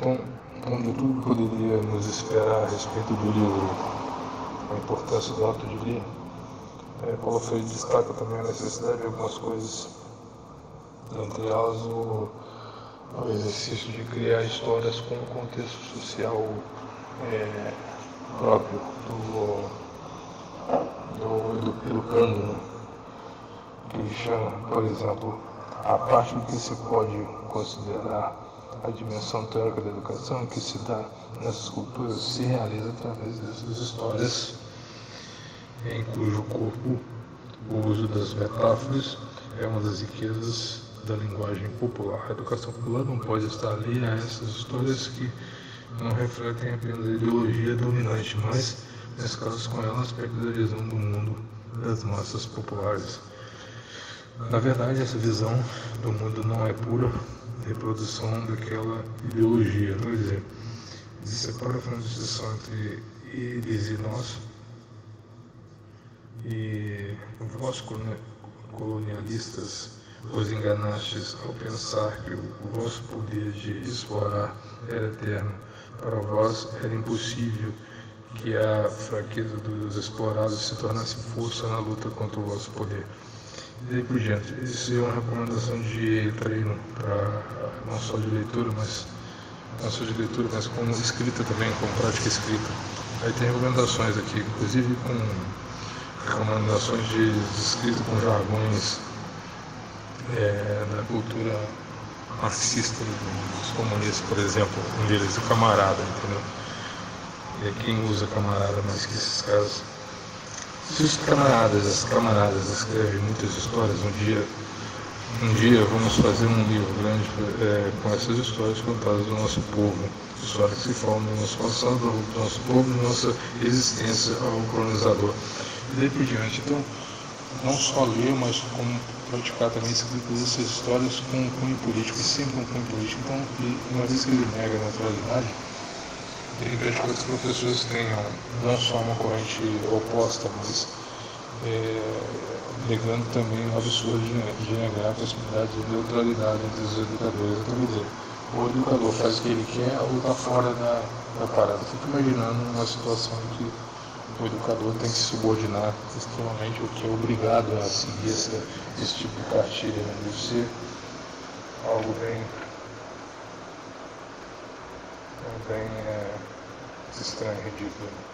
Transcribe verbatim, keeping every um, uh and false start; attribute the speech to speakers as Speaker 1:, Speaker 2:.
Speaker 1: Então, então, de tudo que poderia nos esperar a respeito do livro, a importância do ato de ler, é, Paulo Freire destaca também a necessidade de algumas coisas, entre elas o, o exercício de criar histórias com o contexto social é, próprio do, do, do educando, né? Que chama, por exemplo, a parte do que se pode considerar a dimensão teórica da educação que se dá nessas culturas se realiza através dessas histórias, em cujo corpo o uso das metáforas é uma das riquezas da linguagem popular. A educação popular não pode estar alheia a essas histórias que não refletem apenas a ideologia dominante, mas mescladas com ela aspectos da visão do mundo das massas populares. Na verdade, essa visão do mundo não é pura reprodução daquela ideologia, quer dizer, separa a transição entre eles e nós, e vós colonialistas vos enganastes ao pensar que o vosso poder de explorar era eterno. Para vós era impossível que a fraqueza dos explorados se tornasse força na luta contra o vosso poder. E daí por diante. Isso é uma recomendação de treino, para não só de leitura, mas não só de leitura, mas como escrita também, como prática escrita. Aí tem recomendações aqui, inclusive com recomendações de, de escrita com jargões é, da cultura marxista dos comunistas, por exemplo, um deles, o camarada, entendeu? E é quem usa camarada mais que esses caras. Se os camaradas, as camaradas escrevem muitas histórias, um dia, um dia vamos fazer um livro grande é, com essas histórias contadas do nosso povo, histórias que se falam do nosso passado, do nosso povo, da nossa existência ao colonizador. E daí por diante. Então, não só ler, mas como praticar também escrita dessas histórias com cunho político, e sempre com cunho político. Então, uma vez que ele nega a naturalidade, ele pede que os professores tenham não só uma corrente oposta, mas é, negando também o absurdo de, de negar a possibilidade de neutralidade entre os educadores. Então, quer dizer, o educador faz o que ele quer ou está fora da, da parada. Fico imaginando uma situação em que o educador tem que se subordinar extremamente, o que é obrigado a seguir essa, esse tipo de cartilha, né? Deve ser algo bem, bem é, estranho, ridículo.